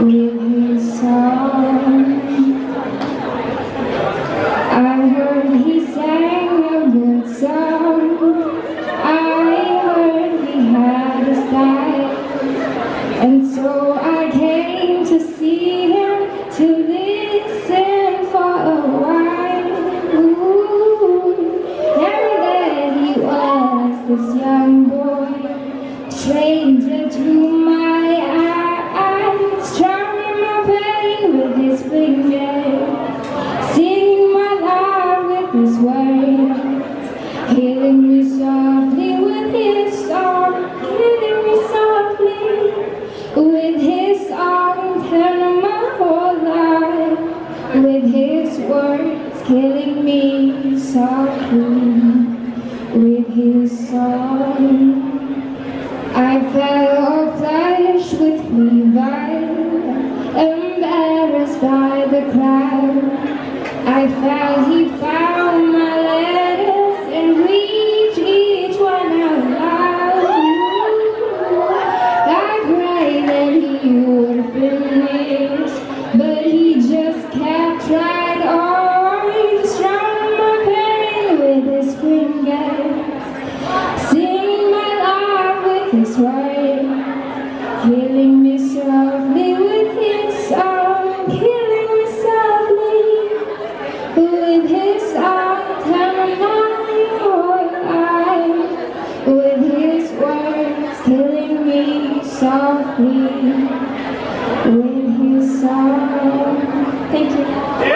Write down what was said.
with his song. I heard he sang a good song. I heard he had a style, and so I came to see him to listen for a while. Ooh, and there he was, this young boy, stranger to my eyes, strumming my pain with his fingers, singing my life with his words, healing me softly with his song, healing me softly with his song, telling my whole life with his words, killing me softly with his song. I fell off flesh with Levi, embarrassed by the crowd. I felt he found my letters and reached each one out loud. I prayed that he would finish, but he just kept right on, strumming my pain with his fingers, singing my life with his words, killing me softly with his song, killing me softly with his song, telling my whole life with his words, killing me softly with his song. Thank you.